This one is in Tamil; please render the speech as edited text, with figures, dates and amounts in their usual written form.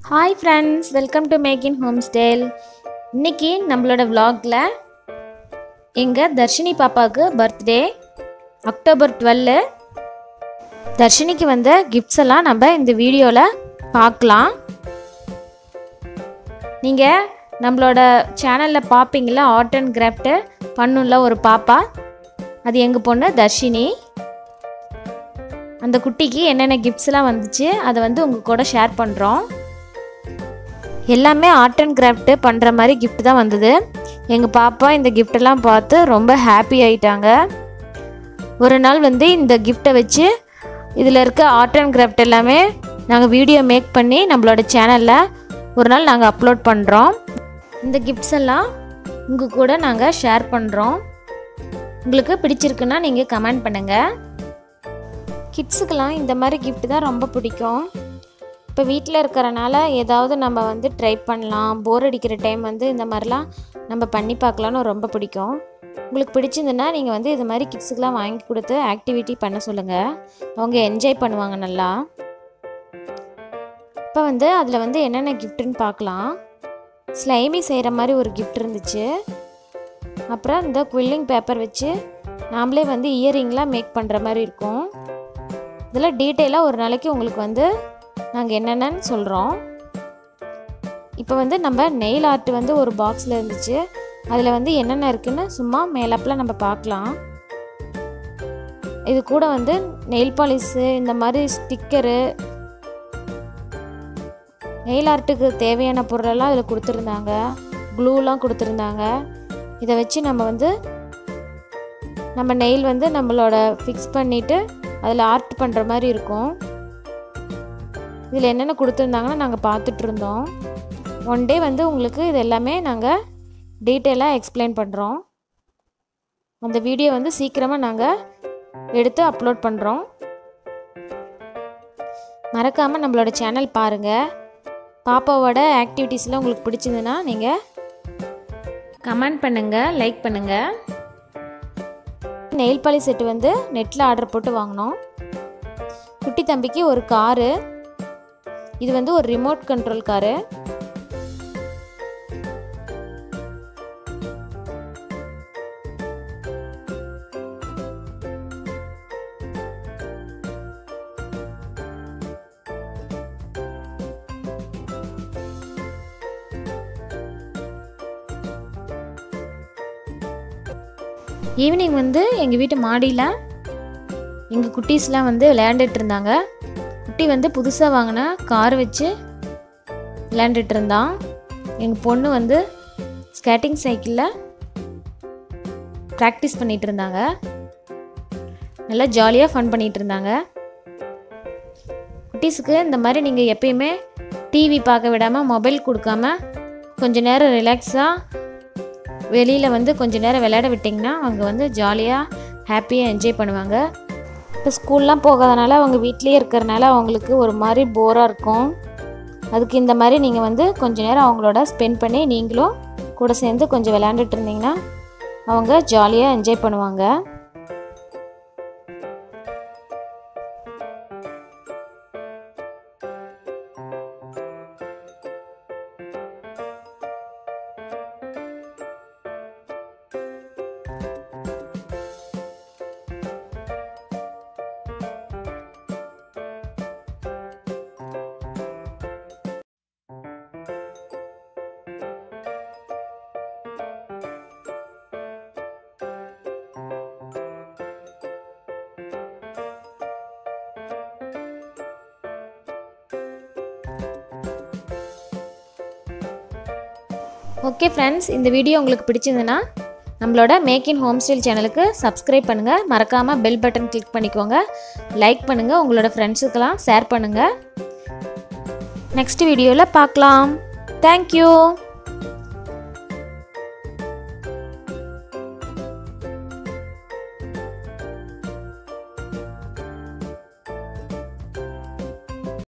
Hi friends, welcome to Making Homestyle. இன்னைக்கு நம்மளோட vlogல எங்க தர்ஷினி பாப்பாக்கு பர்த்டே அக்டோபர் 12. தர்ஷினிக்கு வந்த கிஃப்ட்ஸ் எல்லாம் நம்ம இந்த வீடியோல பார்க்கலாம். நீங்க நம்மளோட சேனல்ல பாப்பீங்களா ஆர்ட் அண்ட் கிராஃப்ட் பண்ணுள்ள ஒரு பாப்பா. அது எங்க பொண்ணு தர்ஷினி. அந்த குட்டிக்கு என்னென்ன கிஃப்ட்ஸ் எல்லாம் வந்துச்சு அதை வந்து உங்க கூட ஷேர் பண்றோம். எல்லாமே ஆர்ட் அண்ட் கிராஃப்ட் பண்ணுற மாதிரி கிஃப்ட் தான் வந்தது. எங்கள் பாப்பா இந்த கிஃப்டெல்லாம் பார்த்து ரொம்ப ஹாப்பி ஆகிட்டாங்க. ஒரு நாள் வந்து இந்த கிஃப்டை வச்சு இதில் இருக்க ஆர்ட் அண்ட் கிராஃப்ட் எல்லாமே நாங்கள் வீடியோ மேக் பண்ணி நம்மளோட சேனலில் ஒரு நாள் நாங்கள் அப்லோட் பண்ணுறோம். இந்த கிஃப்ட்ஸ் எல்லாம் உங்கள் கூட நாங்கள் ஷேர் பண்ணுறோம். உங்களுக்கு பிடிச்சிருக்குன்னா நீங்கள் கமெண்ட் பண்ணுங்கள். கிட்ஸுக்கெல்லாம் இந்த மாதிரி கிஃப்ட் தான் ரொம்ப பிடிக்கும். இப்போ வீட்டில் இருக்கிறனால ஏதாவது நம்ம வந்து ட்ரை பண்ணலாம், போர் அடிக்கிற டைம் வந்து இந்த மாதிரிலாம் நம்ம பண்ணி பார்க்கலான்னு ரொம்ப பிடிக்கும். உங்களுக்கு பிடிச்சிருந்துன்னா நீங்கள் வந்து இது மாதிரி கிட்ஸுக்கெலாம் வாங்கி கொடுத்து ஆக்டிவிட்டி பண்ண சொல்லுங்கள். அவங்க என்ஜாய் பண்ணுவாங்க நல்லா. இப்போ வந்து அதில் வந்து என்னென்ன கிஃப்ட்டுன்னு பார்க்கலாம். ஸ்லைமி செய்கிற மாதிரி ஒரு கிஃப்ட் இருந்துச்சு. அப்புறம் இந்த குவில்லிங் பேப்பர் வச்சு நாமளே வந்து இயரிங்லாம் மேக் பண்ணுற மாதிரி இருக்கும். இதில் டீட்டெயிலாக ஒரு நாளைக்கு உங்களுக்கு வந்து நாங்கள் என்னென்னு சொல்கிறோம். இப்போ வந்து நம்ம நெயில் ஆர்ட் வந்து ஒரு பாக்ஸில் இருந்துச்சு. அதில் வந்து என்னென்ன இருக்குன்னு சும்மா மேலப்பில் நம்ம பார்க்கலாம். இது கூட வந்து நெயில் பாலிஷு, இந்த மாதிரி ஸ்டிக்கரு, நெயில் ஆர்ட்டுக்கு தேவையான பொருளெல்லாம் அதில் கொடுத்துருந்தாங்க. க்ளூலாம் கொடுத்துருந்தாங்க. இதை வச்சு நம்ம வந்து நம்ம நெயில் வந்து நம்மளோட ஃபிக்ஸ் பண்ணிவிட்டு அதில் ஆர்ட் பண்ணுற மாதிரி இருக்கும். இதில் என்னென்ன கொடுத்துருந்தாங்கன்னா நாங்கள் பார்த்துட்ருந்தோம். ஒன் டே வந்து உங்களுக்கு இது எல்லாமே நாங்கள் டீட்டெயிலாக எக்ஸ்பிளைன் பண்ணுறோம். அந்த வீடியோ வந்து சீக்கிரமாக நாங்கள் எடுத்து அப்லோட் பண்ணுறோம். மறக்காமல் நம்மளோட சேனல் பாருங்கள். பாப்பாவோட ஆக்டிவிட்டீஸ்லாம் உங்களுக்கு பிடிச்சிருந்துன்னா நீங்கள் கமெண்ட் பண்ணுங்கள், லைக் பண்ணுங்கள். நெயில் பாலிஷ் செட்டு வந்து நெட்டில் ஆர்டர் போட்டு வாங்கினோம். குட்டி தம்பிக்கு ஒரு காரு, இது வந்து ஒரு ரிமோட் கண்ட்ரோல் காரு. ஈவினிங் வந்து எங்கள் வீட்டு மாடியில் எங்கள் குட்டீஸ்லாம் வந்து விளையாண்டுட்டு இருந்தாங்க. குட்டி வந்து புதுசாக வாங்கின கார் வச்சு விளையாண்டுட்டு இருந்தான். எங்கள் பொண்ணு வந்து ஸ்கேட்டிங் சைக்கிளில் ப்ராக்டிஸ் பண்ணிகிட்டு இருந்தாங்க. நல்லா ஜாலியாக ஃபன் பண்ணிகிட்டு இருந்தாங்க. குட்டீஸுக்கு இந்த மாதிரி நீங்கள் எப்பயுமே டிவி பார்க்க விடாமல் மொபைல் கொடுக்காம கொஞ்சம் நேரம் ரிலாக்ஸாக வெளியில் வந்து கொஞ்சம் நேரம் விளையாட விட்டிங்கன்னா அவங்க வந்து ஜாலியாக ஹாப்பியாக என்ஜாய் பண்ணுவாங்க. இப்போ ஸ்கூல்லாம் போகாதனால அவங்க வீட்லேயே இருக்கிறனால அவங்களுக்கு ஒரு மாதிரி போராக இருக்கும். அதுக்கு இந்த மாதிரி நீங்கள் வந்து கொஞ்சம் நேரம் அவங்களோட ஸ்பெண்ட் பண்ணி நீங்களும் கூட சேர்ந்து கொஞ்சம் விளையாண்டுட்டு இருந்தீங்கன்னா அவங்க ஜாலியாக என்ஜாய் பண்ணுவாங்க. ஓகே ஃப்ரெண்ட்ஸ், இந்த வீடியோ உங்களுக்கு பிடிச்சிருந்துன்னா நம்மளோட மேக்கிங் ஹோம் ஸ்டைல் சேனலுக்கு சப்ஸ்கிரைப் பண்ணுங்கள். மறக்காமல் பெல் பட்டன் கிளிக் பண்ணிக்கோங்க. லைக் பண்ணுங்கள். உங்களோட ஃப்ரெண்ட்ஸுக்கெல்லாம் ஷேர் பண்ணுங்கள். நெக்ஸ்ட் வீடியோவில் பார்க்கலாம். தேங்க்யூ.